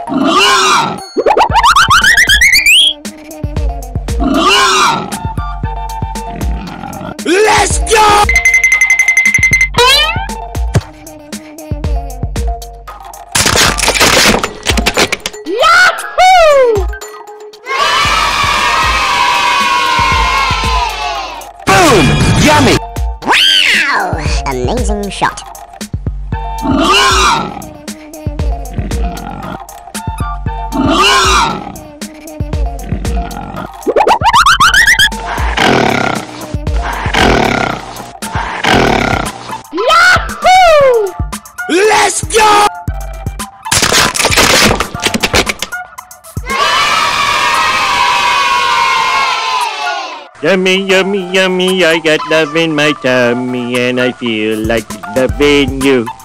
Let's go! Yahoo! Boom! Yummy! Wow! Amazing shot. Yahoo! Let's go! Yummy, yummy, yummy, I got love in my tummy and I feel like loving you.